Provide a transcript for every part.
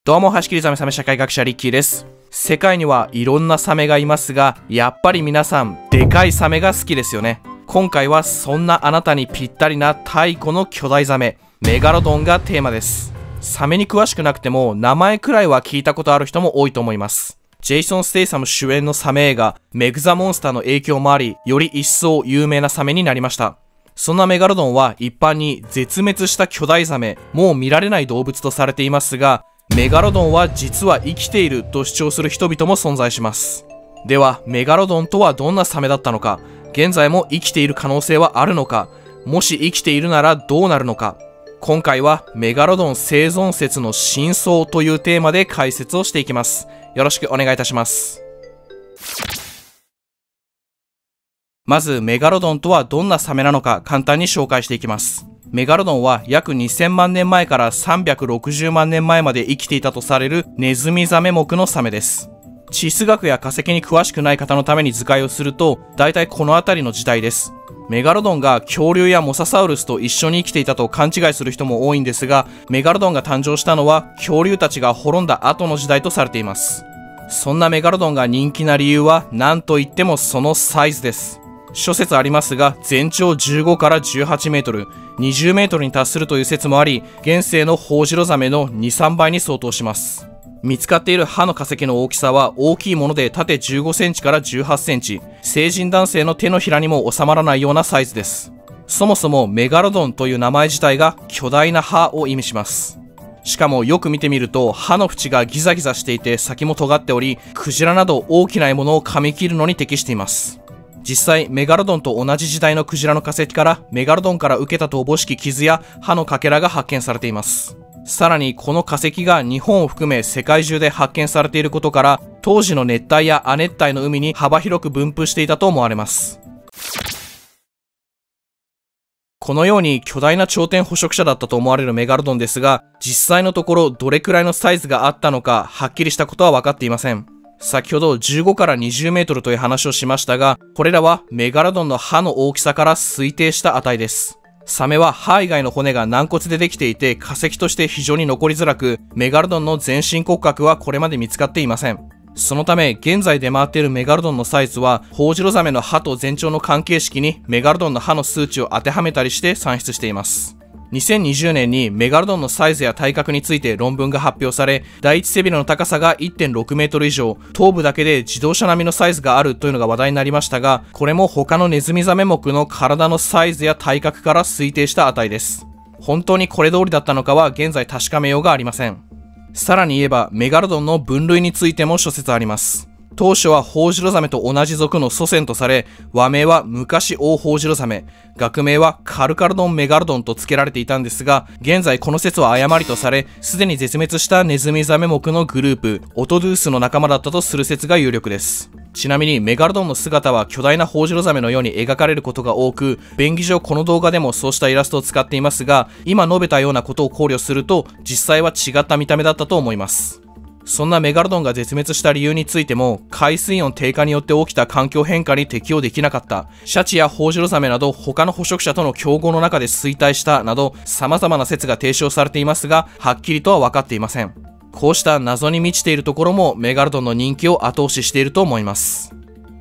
どうも、はしきりザメサメ社会学者リッキーです。世界にはいろんなサメがいますが、やっぱり皆さん、でかいサメが好きですよね。今回はそんなあなたにぴったりな太古の巨大ザメ、メガロドンがテーマです。サメに詳しくなくても、名前くらいは聞いたことある人も多いと思います。ジェイソン・ステイサム主演のサメ映画、メグ・ザ・モンスターの影響もあり、より一層有名なサメになりました。そんなメガロドンは一般に絶滅した巨大ザメ、もう見られない動物とされていますが、メガロドンは実は生きていると主張する人々も存在します。では、メガロドンとはどんなサメだったのか、現在も生きている可能性はあるのか、もし生きているならどうなるのか、今回はメガロドン生存説の真相というテーマで解説をしていきます。よろしくお願いいたします。まず、メガロドンとはどんなサメなのか簡単に紹介していきます。メガロドンは約2000万年前から360万年前まで生きていたとされるネズミザメ目のサメです。地質学や化石に詳しくない方のために図解をすると、大体この辺りの時代です。メガロドンが恐竜やモササウルスと一緒に生きていたと勘違いする人も多いんですが、メガロドンが誕生したのは恐竜たちが滅んだ後の時代とされています。そんなメガロドンが人気な理由は何と言ってもそのサイズです。諸説ありますが、全長15から18メートル、20メートルに達するという説もあり、現世のホウジロザメの2、3倍に相当します。見つかっている歯の化石の大きさは大きいもので縦15センチから18センチ、成人男性の手のひらにも収まらないようなサイズです。そもそもメガロドンという名前自体が巨大な歯を意味します。しかもよく見てみると歯の縁がギザギザしていて先も尖っており、クジラなど大きな獲物を噛み切るのに適しています。実際、メガロドンと同じ時代のクジラの化石からメガロドンから受けたとおぼしき傷や歯のかけらが発見されています。さらにこの化石が日本を含め世界中で発見されていることから、当時の熱帯や亜熱帯の海に幅広く分布していたと思われます。このように巨大な頂点捕食者だったと思われるメガロドンですが、実際のところどれくらいのサイズがあったのかはっきりしたことは分かっていません。先ほど15から20メートルという話をしましたが、これらはメガロドンの歯の大きさから推定した値です。サメは歯以外の骨が軟骨でできていて化石として非常に残りづらく、メガロドンの全身骨格はこれまで見つかっていません。そのため現在出回っているメガロドンのサイズはホウジロザメの歯と全長の関係式にメガロドンの歯の数値を当てはめたりして算出しています。2020年にメガロドンのサイズや体格について論文が発表され、第一背びれの高さが 1.6 メートル以上、頭部だけで自動車並みのサイズがあるというのが話題になりましたが、これも他のネズミザメ目の体のサイズや体格から推定した値です。本当にこれ通りだったのかは現在確かめようがありません。さらに言えばメガロドンの分類についても諸説あります。当初はホウジロザメと同じ属の祖先とされ、和名は昔オオホウジロザメ、学名はカルカルドンメガロドンと付けられていたんですが、現在この説は誤りとされ、すでに絶滅したネズミザメ目のグループ、オトドゥースの仲間だったとする説が有力です。ちなみにメガロドンの姿は巨大なホウジロザメのように描かれることが多く、便宜上この動画でもそうしたイラストを使っていますが、今述べたようなことを考慮すると、実際は違った見た目だったと思います。そんなメガロドンが絶滅した理由についても、海水温低下によって起きた環境変化に適応できなかった、シャチやホウジロザメなど他の捕食者との競合の中で衰退したなど、様々な説が提唱されていますが、はっきりとは分かっていません。こうした謎に満ちているところもメガロドンの人気を後押ししていると思います。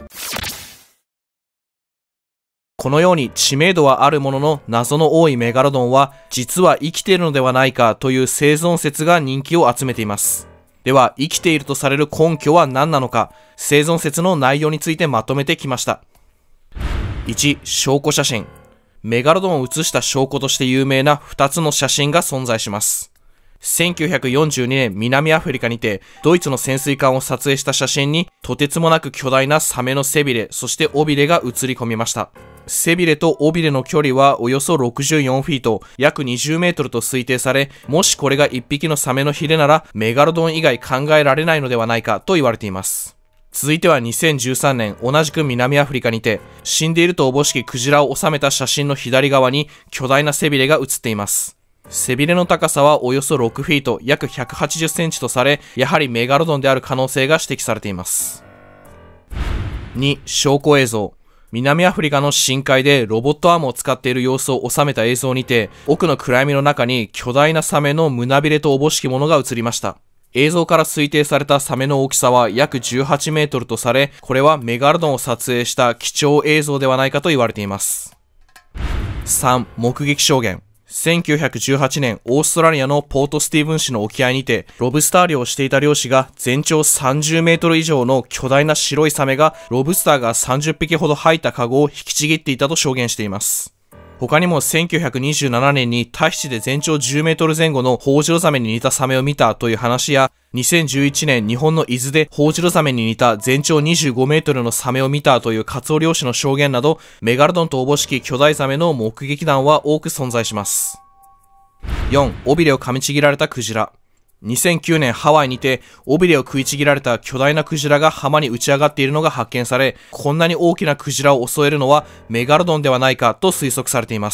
このように知名度はあるものの謎の多いメガロドンは、実は生きているのではないかという生存説が人気を集めています。では、生きているとされる根拠は何なのか、生存説の内容についてまとめてきました。1、証拠写真。メガロドンを写した証拠として有名な2つの写真が存在します。1942年南アフリカにて、ドイツの潜水艦を撮影した写真に、とてつもなく巨大なサメの背びれ、そして尾びれが写り込みました。背びれと尾びれの距離はおよそ64フィート、約20メートルと推定され、もしこれが1匹のサメのヒレなら、メガロドン以外考えられないのではないかと言われています。続いては2013年、同じく南アフリカにて、死んでいるとおぼしきクジラを収めた写真の左側に巨大な背びれが写っています。背びれの高さはおよそ6フィート、約180センチとされ、やはりメガロドンである可能性が指摘されています。2、証拠映像。南アフリカの深海でロボットアームを使っている様子を収めた映像にて、奥の暗闇の中に巨大なサメの胸びれとおぼしきものが映りました。 映像から推定されたサメの大きさは約18メートルとされ、これはメガロドンを撮影した貴重映像ではないかと言われています。3、目撃証言。1918年、オーストラリアのポートスティーブン市の沖合にて、ロブスター漁をしていた漁師が全長30メートル以上の巨大な白いサメがロブスターが30匹ほど入ったカゴを引きちぎっていたと証言しています。他にも1927年にタヒチで全長10メートル前後のホウジロザメに似たサメを見たという話や、2011年日本の伊豆でホウジロザメに似た全長25メートルのサメを見たというカツオ漁師の証言など、メガロドンとおぼしき巨大ザメの目撃談は多く存在します。4、尾びれを噛みちぎられたクジラ。2009年ハワイにて尾びれを食いちぎられた巨大なクジラが浜に打ち上がっているのが発見され、こんなに大きなクジラを襲えるのはメガロドンではないかと推測されています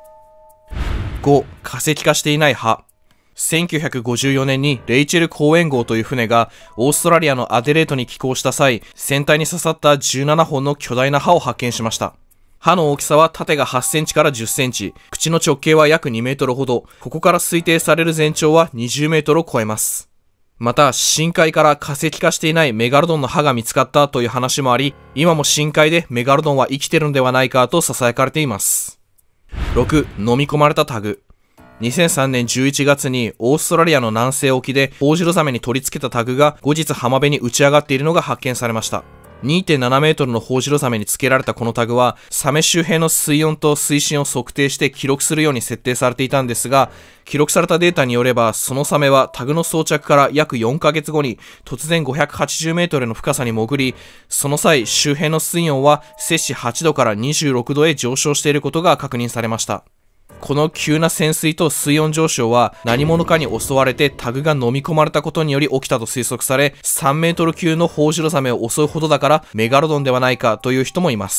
。5、化石化していない歯。1954年にレイチェル・コーエン号という船がオーストラリアのアデレードに寄港した際、船体に刺さった17本の巨大な歯を発見しました。歯の大きさは縦が8センチから10センチ、口の直径は約2メートルほど、ここから推定される全長は20メートルを超えます。また、深海から化石化していないメガロドンの歯が見つかったという話もあり、今も深海でメガロドンは生きているのではないかと囁かれています。6、飲み込まれたタグ。2003年11月にオーストラリアの南西沖でホウジロザメに取り付けたタグが後日浜辺に打ち上がっているのが発見されました。2.7 メートルのホウジロザメに付けられたこのタグは、サメ周辺の水温と水深を測定して記録するように設定されていたんですが、記録されたデータによれば、そのサメはタグの装着から約4ヶ月後に突然580メートルの深さに潜り、その際周辺の水温は摂氏8度から26度へ上昇していることが確認されました。この急な潜水と水温上昇は何者かに襲われてタグが飲み込まれたことにより起きたと推測され、3メートル級のホウジロザメを襲うほどだからメガロドンではないかという人もいます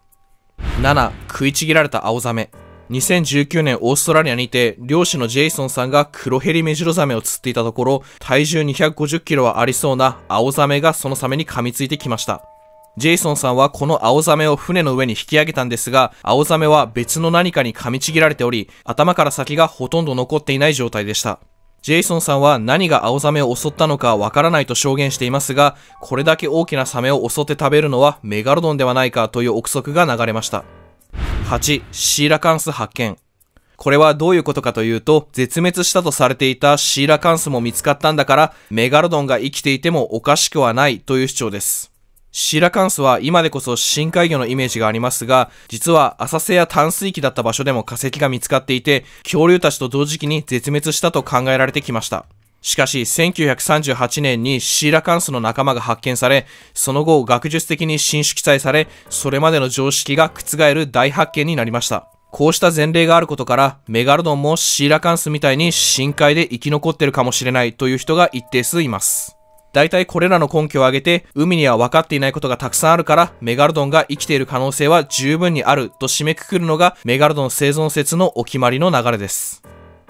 。7、食いちぎられたアオザメ。2019年オーストラリアにて漁師のジェイソンさんが黒ヘリメジロザメを釣っていたところ、体重250キロはありそうなアオザメがそのサメに噛みついてきました。ジェイソンさんはこのアオザメを船の上に引き上げたんですが、アオザメは別の何かに噛みちぎられており、頭から先がほとんど残っていない状態でした。ジェイソンさんは何がアオザメを襲ったのかわからないと証言していますが、これだけ大きなサメを襲って食べるのはメガロドンではないかという憶測が流れました。8、シーラカンス発見。これはどういうことかというと、絶滅したとされていたシーラカンスも見つかったんだから、メガロドンが生きていてもおかしくはないという主張です。シーラカンスは今でこそ深海魚のイメージがありますが、実は浅瀬や淡水域だった場所でも化石が見つかっていて、恐竜たちと同時期に絶滅したと考えられてきました。しかし1938年にシーラカンスの仲間が発見され、その後学術的に新種記載され、それまでの常識が覆る大発見になりました。こうした前例があることから、メガロドンもシーラカンスみたいに深海で生き残っているかもしれないという人が一定数います。大体これらの根拠を挙げて、海には分かっていないことがたくさんあるから、メガロドンが生きている可能性は十分にあると締めくくるのがメガロドン生存説のお決まりの流れです。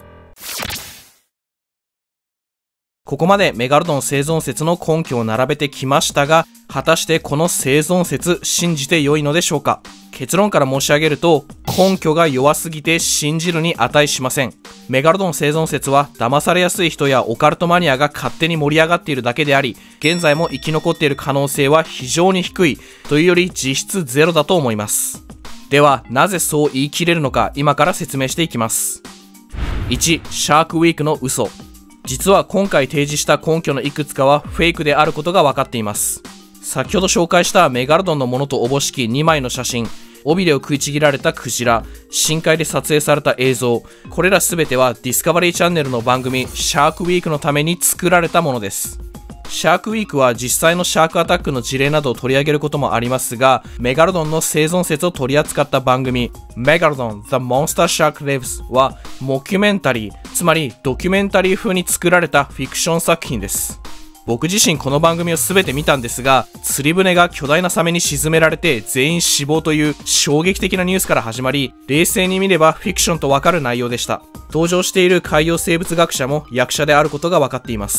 ここまでメガロドン生存説の根拠を並べてきましたが、果たしてこの生存説信じて良いのでしょうか。結論から申し上げると、根拠が弱すぎて信じるに値しません。メガロドン生存説は騙されやすい人やオカルトマニアが勝手に盛り上がっているだけであり、現在も生き残っている可能性は非常に低いというより実質ゼロだと思います。では、なぜそう言い切れるのか今から説明していきます。1、シャークウィークの嘘。実は今回提示した根拠のいくつかはフェイクであることが分かっています。先ほど紹介したメガロドンのものとおぼしき2枚の写真、尾びれを食いちぎられたクジラ、深海で撮影された映像、これらすべてはディスカバリーチャンネルの番組シャークウィークのために作られたものです。シャークウィークは実際のシャークアタックの事例などを取り上げることもありますが、メガロドンの生存説を取り扱った番組メガロドン The Monster Shark Lives はモキュメンタリー、つまりドキュメンタリー風に作られたフィクション作品です。僕自身この番組を全て見たんですが、釣り船が巨大なサメに沈められて全員死亡という衝撃的なニュースから始まり、冷静に見ればフィクションとわかる内容でした。登場している海洋生物学者も役者であることが分かっています。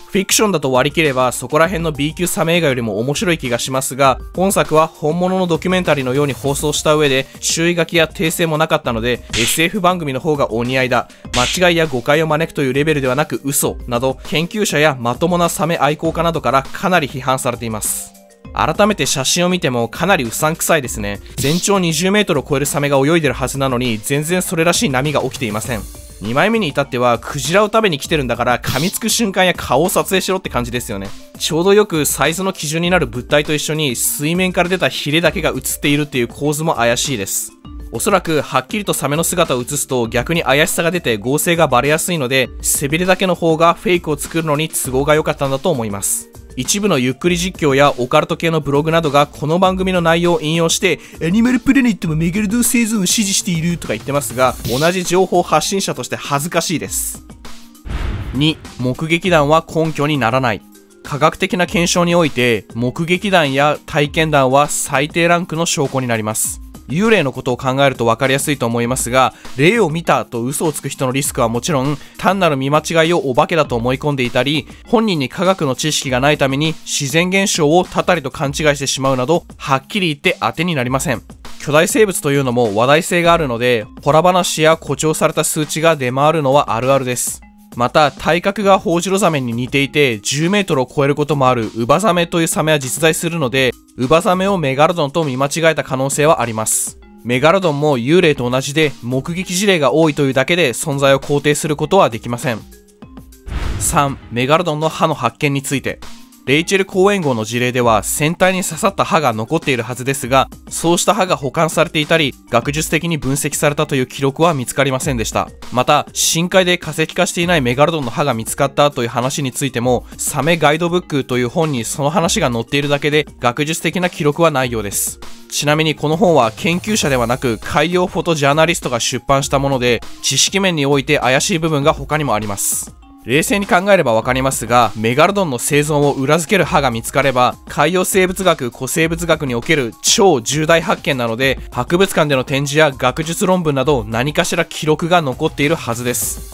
フィクションだと割り切ればそこら辺の B 級サメ映画よりも面白い気がしますが、本作は本物のドキュメンタリーのように放送した上で注意書きや訂正もなかったので SF 番組の方がお似合いだ、間違いや誤解を招くというレベルではなく嘘など、研究者やまともなサメ愛好家などからかなり批判されています。改めて写真を見てもかなりうさんくさいですね。全長20メートルを超えるサメが泳いでるはずなのに全然それらしい波が起きていません。2枚目に至ってはクジラを食べに来てるんだから噛みつく瞬間や顔を撮影しろって感じですよね。ちょうどよくサイズの基準になる物体と一緒に水面から出たヒレだけが映っているっていう構図も怪しいです。おそらくはっきりとサメの姿を映すと逆に怪しさが出て合成がバレやすいので、背びれだけの方がフェイクを作るのに都合が良かったんだと思います。一部のゆっくり実況やオカルト系のブログなどがこの番組の内容を引用してアニマルプラネットもメガルドン生存を支持しているとか言ってますが、同じ情報発信者として恥ずかしいです。2、目撃談は根拠にならない。科学的な検証において目撃談や体験談は最低ランクの証拠になります。幽霊のことを考えると分かりやすいと思いますが、霊を見たと嘘をつく人のリスクはもちろん、単なる見間違いをお化けだと思い込んでいたり、本人に科学の知識がないために自然現象をたたりと勘違いしてしまうなど、はっきり言って当てになりません。巨大生物というのも話題性があるので、ホラ話や誇張された数値が出回るのはあるあるです。また体格がホウジロザメに似ていて10メートルを超えることもあるウバザメというサメは実在するので、ウバザメをメガロドンと見間違えた可能性はあります。メガロドンも幽霊と同じで目撃事例が多いというだけで存在を肯定することはできません。3、メガロドンの歯の発見について。レイチェル・コーエン号の事例では船体に刺さった歯が残っているはずですが、そうした歯が保管されていたり学術的に分析されたという記録は見つかりませんでした。また深海で化石化していないメガロドンの歯が見つかったという話についても、サメガイドブックという本にその話が載っているだけで学術的な記録はないようです。ちなみにこの本は研究者ではなく海洋フォトジャーナリストが出版したもので、知識面において怪しい部分が他にもあります。冷静に考えればわかりますが、メガロドンの生存を裏付ける歯が見つかれば海洋生物学・古生物学における超重大発見なので、博物館での展示や学術論文など何かしら記録が残っているはずです。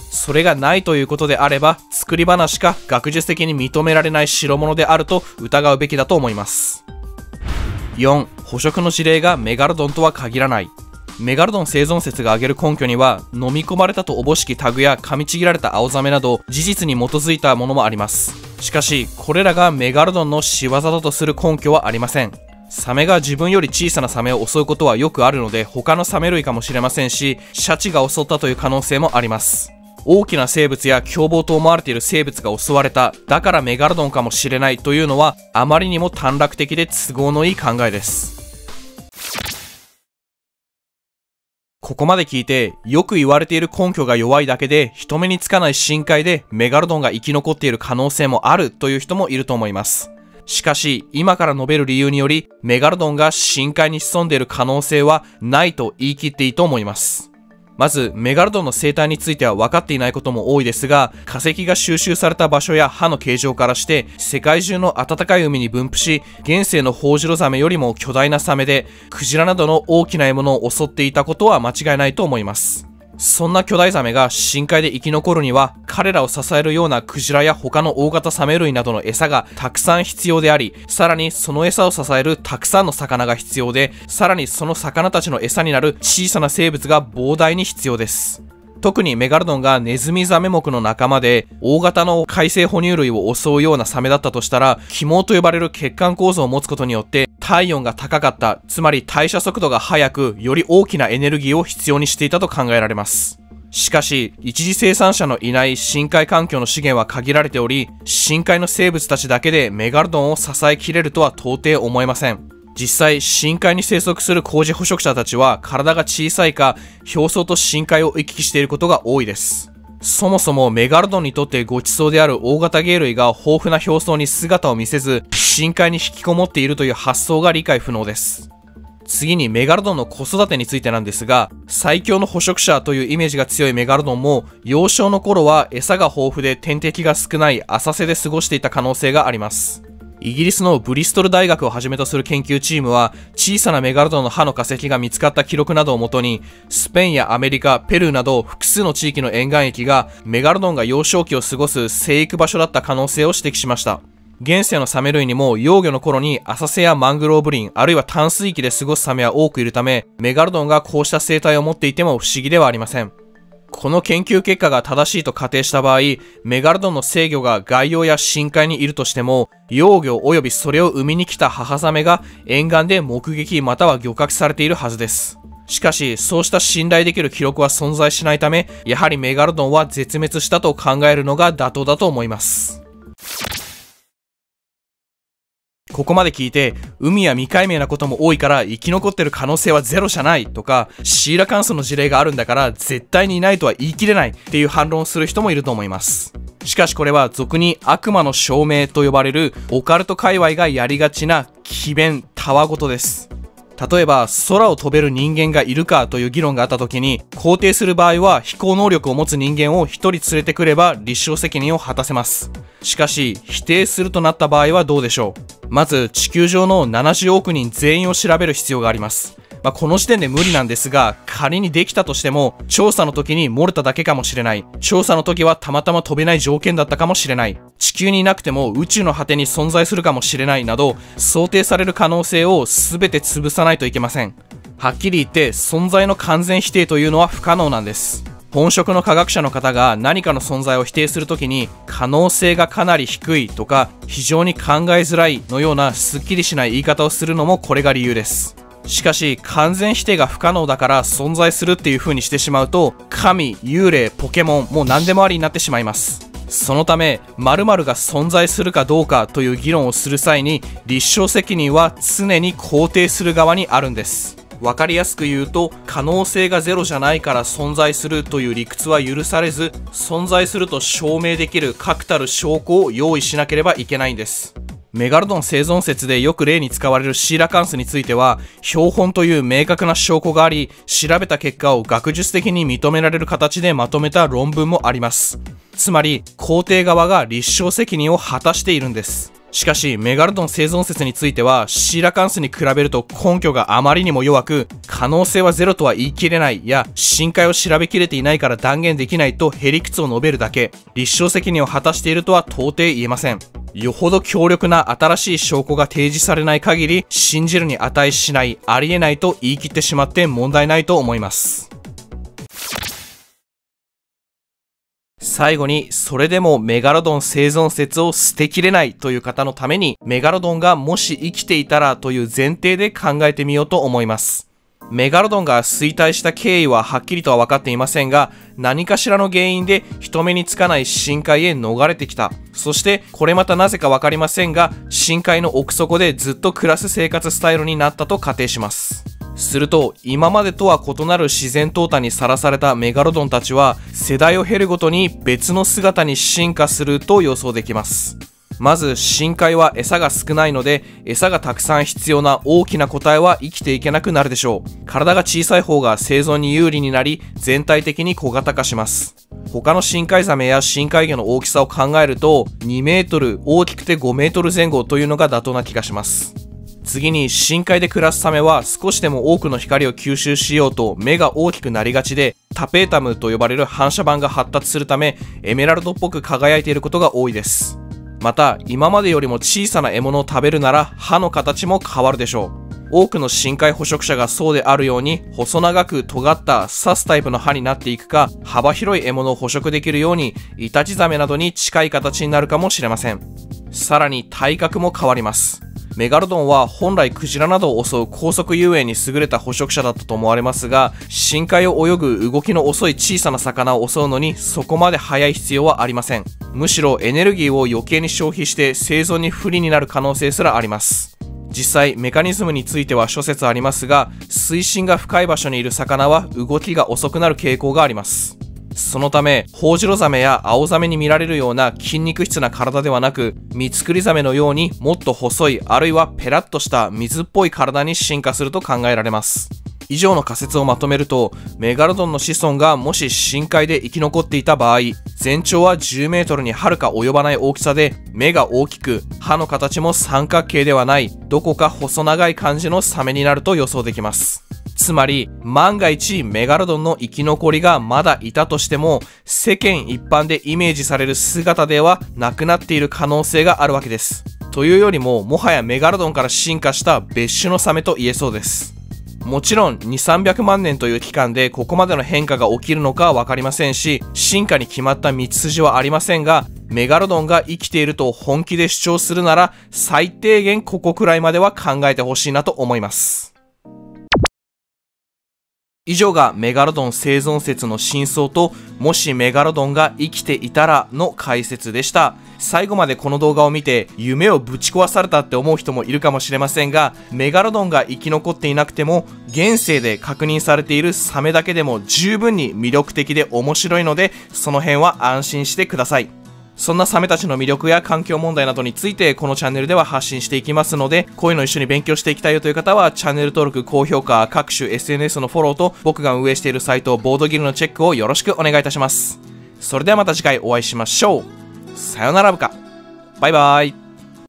それがないということであれば、作り話か学術的に認められない代物であると疑うべきだと思います。4、捕食の事例がメガロドンとは限らない。メガロドン生存説が挙げる根拠には、飲み込まれたとおぼしきタグや噛みちぎられたアオザメなど事実に基づいたものもあります。しかしこれらがメガロドンの仕業だとする根拠はありません。サメが自分より小さなサメを襲うことはよくあるので、他のサメ類かもしれませんし、シャチが襲ったという可能性もあります。大きな生物や凶暴と思われている生物が襲われた、だからメガロドンかもしれないというのはあまりにも短絡的で都合のいい考えです。ここまで聞いて、よく言われている根拠が弱いだけで人目につかない深海でメガロドンが生き残っている可能性もあるという人もいると思います。しかし今から述べる理由により、メガロドンが深海に潜んでいる可能性はないと言い切っていいと思います。まずメガロドンの生態については分かっていないことも多いですが、化石が収集された場所や歯の形状からして世界中の暖かい海に分布し、現世のホウジロザメよりも巨大なサメでクジラなどの大きな獲物を襲っていたことは間違いないと思います。そんな巨大ザメが深海で生き残るには、彼らを支えるようなクジラや他の大型サメ類などの餌がたくさん必要であり、さらにその餌を支えるたくさんの魚が必要で、さらにその魚たちの餌になる小さな生物が膨大に必要です。特にメガロドンがネズミザメ目の仲間で大型の海生哺乳類を襲うようなサメだったとしたら、起毛と呼ばれる血管構造を持つことによって体温が高かった、つまり代謝速度が速く、より大きなエネルギーを必要にしていたと考えられます。しかし一次生産者のいない深海環境の資源は限られており、深海の生物たちだけでメガロドンを支えきれるとは到底思えません。実際深海に生息する高次捕食者たちは体が小さいか表層と深海を行き来していることが多いです。そもそもメガロドンにとってごちそうである大型鯨類が豊富な表層に姿を見せず深海に引きこもっているという発想が理解不能です。次にメガロドンの子育てについてなんですが、最強の捕食者というイメージが強いメガロドンも幼少の頃は餌が豊富で天敵が少ない浅瀬で過ごしていた可能性があります。 イギリスのブリストル大学をはじめとする研究チームは、小さなメガロドンの歯の化石が見つかった記録などをもとに、スペインやアメリカ、ペルーなど複数の地域の沿岸域がメガロドンが幼少期を過ごす生育場所だった可能性を指摘しました。現世のサメ類にも幼魚の頃に浅瀬やマングローブ林、あるいは淡水域で過ごすサメは多くいるため、メガロドンがこうした生態を持っていても不思議ではありません。この研究結果が正しいと仮定した場合、メガロドンの成魚が外洋や深海にいるとしても、幼魚及びそれを産みに来た母ザメが沿岸で目撃または漁獲されているはずです。しかし、そうした信頼できる記録は存在しないため、やはりメガロドンは絶滅したと考えるのが妥当だと思います。ここまで聞いて、海は未解明なことも多いから生き残ってる可能性はゼロじゃないとか、シーラカンスの事例があるんだから絶対にいないとは言い切れないっていう反論をする人もいると思います。しかしこれは俗に悪魔の証明と呼ばれるオカルト界隈がやりがちな詭弁、たわごとです。例えば、空を飛べる人間がいるかという議論があった時に、肯定する場合は飛行能力を持つ人間を一人連れてくれば立証責任を果たせます。しかし、否定するとなった場合はどうでしょう。まず、地球上の70億人全員を調べる必要があります。この時点で無理なんですが、仮にできたとしても、調査の時に漏れただけかもしれない。調査の時はたまたま飛べない条件だったかもしれない。地球にいなくても宇宙の果てに存在するかもしれないなど、想定される可能性を全て潰さないといけません。はっきり言って、存在の完全否定というのは不可能なんです。本職の科学者の方が何かの存在を否定するときに、可能性がかなり低いとか、非常に考えづらいのようなすっきりしない言い方をするのもこれが理由です。しかし、完全否定が不可能だから存在するっていう風にしてしまうと、神、幽霊、ポケモン、もう何でもありになってしまいます。そのため、〇〇が存在するかどうかという議論をする際に、立証責任は常に肯定する側にあるんです。わかりやすく言うと、可能性がゼロじゃないから存在するという理屈は許されず、存在すると証明できる確たる証拠を用意しなければいけないんです。メガロドン生存説でよく例に使われるシーラカンスについては、標本という明確な証拠があり、調べた結果を学術的に認められる形でまとめた論文もあります。つまり、肯定側が立証責任を果たしているんです。しかし、メガロドン生存説については、シーラカンスに比べると根拠があまりにも弱く、可能性はゼロとは言い切れないや、深海を調べきれていないから断言できないとへりくつを述べるだけ、立証責任を果たしているとは到底言えません。よほど強力な新しい証拠が提示されない限り、信じるに値しない、ありえないと言い切ってしまって問題ないと思います。最後に、それでもメガロドン生存説を捨てきれないという方のために、メガロドンがもし生きていたらという前提で考えてみようと思います。メガロドンが衰退した経緯ははっきりとは分かっていませんが、何かしらの原因で人目につかない深海へ逃れてきた。そしてこれまたなぜか分かりませんが、深海の奥底でずっと暮らす生活スタイルになったと仮定します。すると、今までとは異なる自然淘汰にさらされたメガロドンたちは、世代を経るごとに別の姿に進化すると予想できます。まず、深海は餌が少ないので、餌がたくさん必要な大きな個体は生きていけなくなるでしょう。体が小さい方が生存に有利になり、全体的に小型化します。他の深海ザメや深海魚の大きさを考えると、2メートル、大きくて5メートル前後というのが妥当な気がします。次に、深海で暮らすサメは少しでも多くの光を吸収しようと目が大きくなりがちで、タペータムと呼ばれる反射板が発達するため、エメラルドっぽく輝いていることが多いです。また、今までよりも小さな獲物を食べるなら歯の形も変わるでしょう。多くの深海捕食者がそうであるように、細長く尖った刺すタイプの歯になっていくか、幅広い獲物を捕食できるように、イタチザメなどに近い形になるかもしれません。さらに体格も変わります。メガロドンは本来クジラなどを襲う高速遊泳に優れた捕食者だったと思われますが、深海を泳ぐ動きの遅い小さな魚を襲うのにそこまで速い必要はありません。むしろエネルギーを余計に消費して生存に不利になる可能性すらあります。実際メカニズムについては諸説ありますが、水深が深い場所にいる魚は動きが遅くなる傾向があります。そのため、ホウジロザメやアオザメに見られるような筋肉質な体ではなく、ミツクリザメのようにもっと細い、あるいはペラッとした水っぽい体に進化すると考えられます。以上の仮説をまとめると、メガロドンの子孫がもし深海で生き残っていた場合、 全長は10メートルにはるか及ばない大きさで、目が大きく、歯の形も三角形ではない、どこか細長い感じのサメになると予想できます。つまり、万が一メガロドンの生き残りがまだいたとしても、世間一般でイメージされる姿ではなくなっている可能性があるわけです。というよりも、もはやメガロドンから進化した別種のサメと言えそうです。もちろん2、300万年という期間でここまでの変化が起きるのかはわかりませんし、進化に決まった道筋はありませんが、メガロドンが生きていると本気で主張するなら、最低限ここくらいまでは考えてほしいなと思います。以上がメガロドン生存説の真相と、もしメガロドンが生きていたらの解説でした。最後までこの動画を見て夢をぶち壊されたって思う人もいるかもしれませんが、メガロドンが生き残っていなくても現世で確認されているサメだけでも十分に魅力的で面白いので、その辺は安心してください。そんなサメたちの魅力や環境問題などについてこのチャンネルでは発信していきますので、こういうの一緒に勉強していきたいよという方はチャンネル登録、高評価、各種 SNS のフォローと僕が運営しているサイトボードギルのチェックをよろしくお願いいたします。それではまた次回お会いしましょう。さよなら部下。バイバイ。